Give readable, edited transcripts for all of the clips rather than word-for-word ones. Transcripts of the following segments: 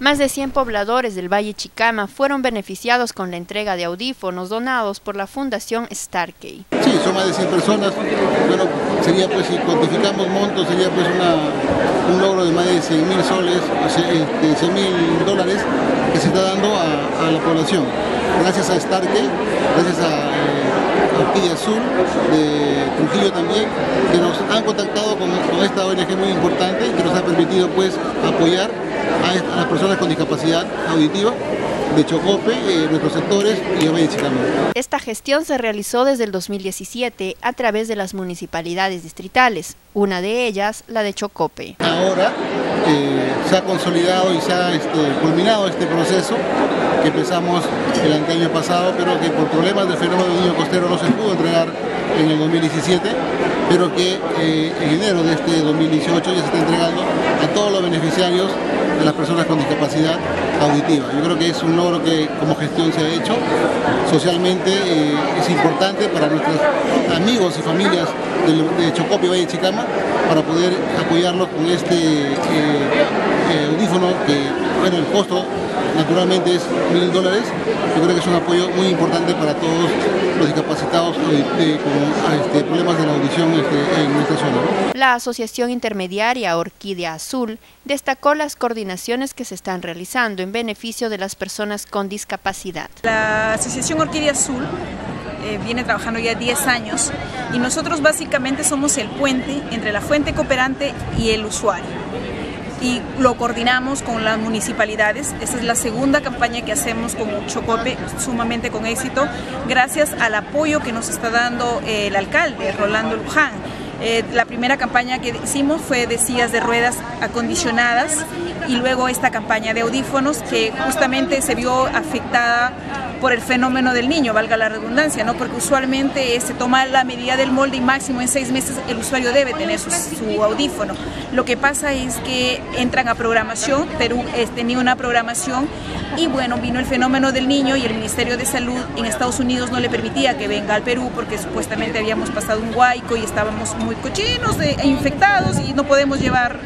Más de 100 pobladores del Valle Chicama fueron beneficiados con la entrega de audífonos donados por la Fundación Starkey. Sí, son más de 100 personas. Bueno, sería pues, si cuantificamos montos, sería pues un logro de más de 100.000 soles, $100.000 que se está dando a la población. Gracias a Starkey, gracias a Orquídea Azul de Trujillo también, que nos han contactado con esta ONG muy importante y que nos ha permitido pues apoyar a las personas con discapacidad auditiva de Chocope, nuestros sectores y Valle Chicama. Esta gestión se realizó desde el 2017 a través de las municipalidades distritales, una de ellas la de Chocope. Ahora se ha consolidado y se ha culminado este proceso que empezamos el año pasado, pero que por problemas del fenómeno del niño costero no se pudo entregar en el 2017, pero que en enero de este 2018 ya se está entregando a todos los beneficiarios de las personas con discapacidad auditiva. Yo creo que es un logro que como gestión se ha hecho. Socialmente es importante para nuestros amigos y familias de Chocope y Valle Chicama para poder apoyarlos con este audífono que, bueno, el costo naturalmente es $1.000. Yo creo que es un apoyo muy importante para todos los discapacitados con problemas de la audición en nuestra zona, ¿no? La Asociación Intermediaria Orquídea Azul destacó las coordinaciones que se están realizando en beneficio de las personas con discapacidad. La Asociación Orquídea Azul viene trabajando ya 10 años y nosotros básicamente somos el puente entre la fuente cooperante y el usuario. Y lo coordinamos con las municipalidades. Esta es la segunda campaña que hacemos con Chocope, sumamente con éxito, gracias al apoyo que nos está dando el alcalde, Rolando Luján. La primera campaña que hicimos fue de sillas de ruedas acondicionadas y luego esta campaña de audífonos que justamente se vio afectada por el fenómeno del niño, valga la redundancia, ¿no? Porque usualmente se toma la medida del molde y máximo en 6 meses el usuario debe tener su audífono. Lo que pasa es que entran a programación, Perú tenía una programación y bueno, vino el fenómeno del niño y el Ministerio de Salud en Estados Unidos no le permitía que venga al Perú porque supuestamente habíamos pasado un huaico y estábamos muy cochinos e infectados y no podían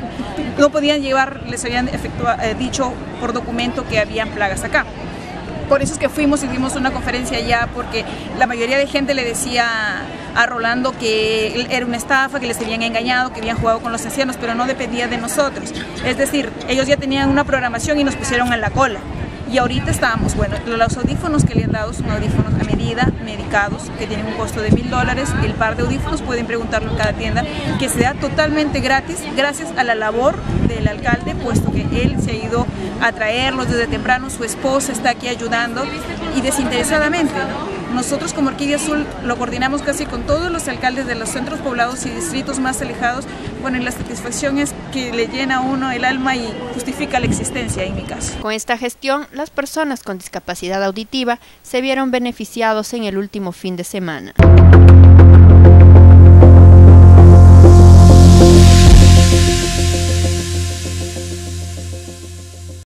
llevar, les habían dicho por documento que habían plagas acá. Por eso es que fuimos y dimos una conferencia allá, porque la mayoría de gente le decía a Rolando que era una estafa, que les habían engañado, que habían jugado con los ancianos, pero no dependía de nosotros. Es decir, ellos ya tenían una programación y nos pusieron en la cola. Y ahorita estábamos, bueno, los audífonos que le han dado son audífonos a medida, medicados, que tienen un costo de $1.000. El par de audífonos pueden preguntarlo en cada tienda, que se da totalmente gratis, gracias a la labor del alcalde, puesto que él se ha ido a traerlos desde temprano, su esposa está aquí ayudando y desinteresadamente, ¿no? Nosotros como Orquídea Azul lo coordinamos casi con todos los alcaldes de los centros poblados y distritos más alejados. Bueno, y la satisfacción es que le llena a uno el alma y justifica la existencia en mi caso. Con esta gestión, las personas con discapacidad auditiva se vieron beneficiados en el último fin de semana.